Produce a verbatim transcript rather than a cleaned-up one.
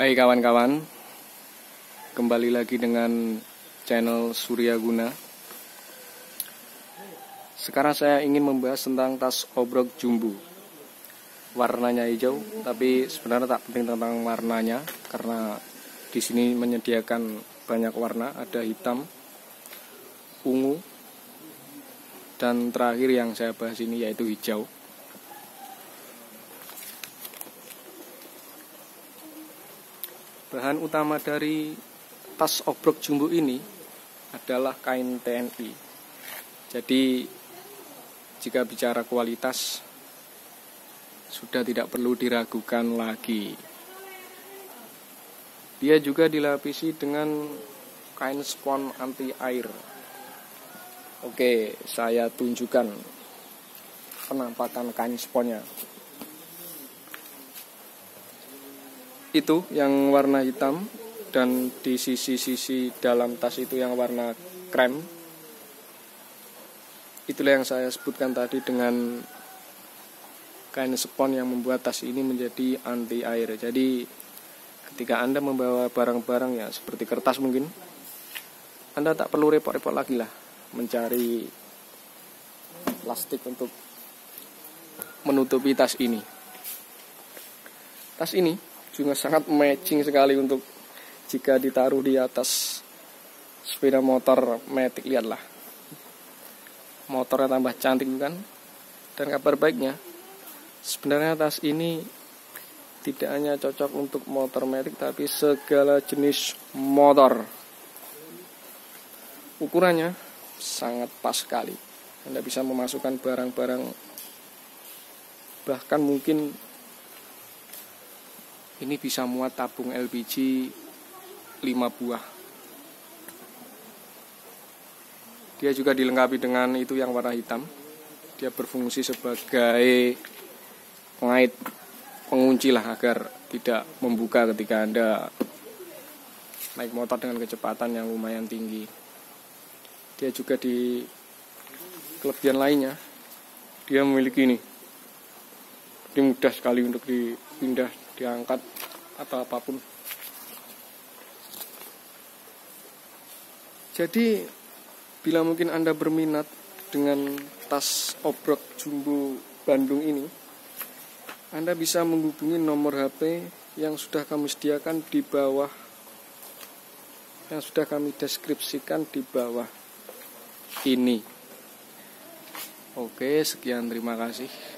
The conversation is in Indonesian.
Hai kawan-kawan, kembali lagi dengan channel Surya Guna. Sekarang saya ingin membahas tentang tas obrok jumbo. Warnanya hijau, tapi sebenarnya tak penting tentang warnanya karena di sini menyediakan banyak warna, ada hitam, ungu, dan terakhir yang saya bahas ini yaitu hijau. Bahan utama dari tas obrok jumbo ini adalah kain T N I. Jadi jika bicara kualitas sudah tidak perlu diragukan lagi. Dia juga dilapisi dengan kain spons anti air. Oke, saya tunjukkan penampakan kain sponsnya. Itu yang warna hitam, dan di sisi-sisi dalam tas itu yang warna krem. Itulah yang saya sebutkan tadi dengan kain spons yang membuat tas ini menjadi anti air. Jadi ketika Anda membawa barang-barang ya seperti kertas mungkin, Anda tak perlu repot-repot lagi lah mencari plastik untuk menutupi tas ini. Tas ini juga sangat matching sekali untuk jika ditaruh di atas sepeda motor matic. Lihatlah, motornya tambah cantik kan. Dan kabar baiknya, sebenarnya tas ini tidak hanya cocok untuk motor matic, tapi segala jenis motor. Ukurannya sangat pas sekali. Anda bisa memasukkan barang-barang, bahkan mungkin ini bisa muat tabung L P G lima buah. Dia juga dilengkapi dengan itu yang warna hitam. Dia berfungsi sebagai pengait, pengunci lah agar tidak membuka ketika Anda naik motor dengan kecepatan yang lumayan tinggi. Dia juga di kelebihan lainnya, dia memiliki ini. Ini mudah sekali untuk dipindah, diangkat atau apapun. Jadi bila mungkin Anda berminat dengan tas obrok jumbo Bandung ini, Anda bisa menghubungi nomor H P yang sudah kami sediakan di bawah, yang sudah kami deskripsikan di bawah ini. Oke, sekian, terima kasih.